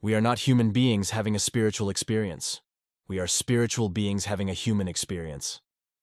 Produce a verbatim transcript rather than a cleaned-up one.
We are not human beings having a spiritual experience. We are spiritual beings having a human experience.